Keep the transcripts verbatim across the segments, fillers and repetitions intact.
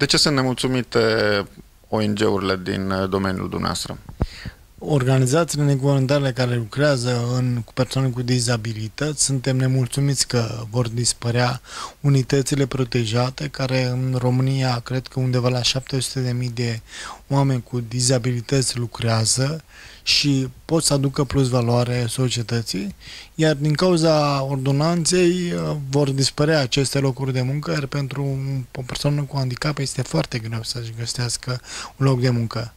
De ce sunt nemulțumite O N G-urile din domeniul dumneavoastră? Organizațiile neguvernamentale care lucrează în, cu persoane cu dizabilități, suntem nemulțumiți că vor dispărea unitățile protejate, care în România cred că undeva la șapte sute de mii de oameni cu dizabilități lucrează și pot să aducă plus valoare societății, iar din cauza ordonanței vor dispărea aceste locuri de muncă, iar pentru o persoană cu handicap este foarte greu să-și găsească un loc de muncă.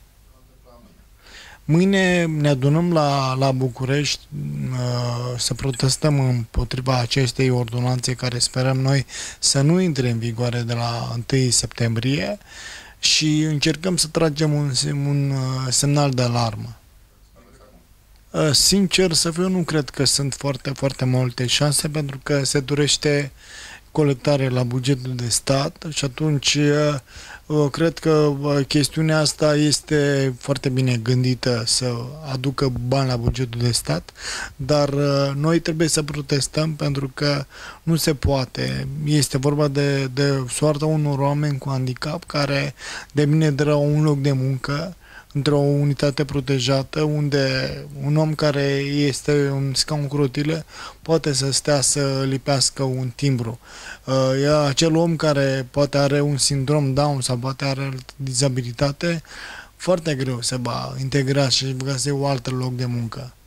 Mâine ne adunăm la, la București uh, să protestăm împotriva acestei ordonanțe care sperăm noi să nu intre în vigoare de la întâi septembrie și încercăm să tragem un, un uh, semnal de alarmă. Uh, sincer să fiu, nu cred că sunt foarte, foarte multe șanse pentru că se dorește colectare la bugetul de stat și atunci cred că chestiunea asta este foarte bine gândită să aducă bani la bugetul de stat, dar noi trebuie să protestăm pentru că nu se poate. Este vorba de, de soarta unor oameni cu handicap care de bine de rău un loc de muncă într-o unitate protejată unde un om care este un scaun cu rotile poate să stea să lipească un timbru. E acel om care poate are un sindrom Down sau poate are dizabilitate, foarte greu se va integra și va găsi un alt loc de muncă.